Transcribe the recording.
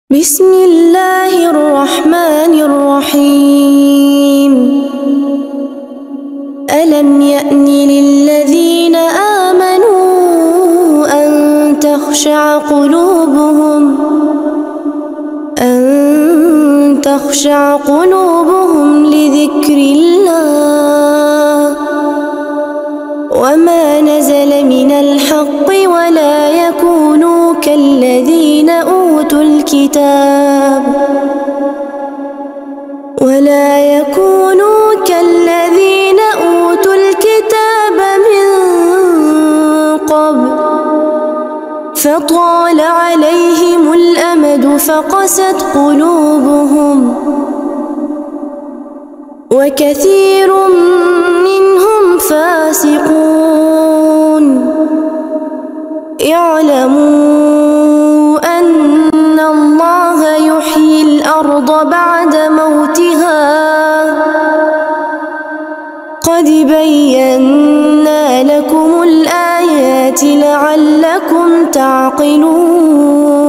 بسم الله الرحمن الرحيم. ألم يأن للذين آمنوا أن تخشع قلوبهم لذكر الله وما نزل من الحق ولا يكونوا كالذين أوتوا الكتاب من قبل فطال عليهم الأمد فقست قلوبهم وكثير منهم فاسقون. اعلموا أن الله يحيي الأرض بعد موتها قد بينا لكم الآيات لعلكم تعقلون.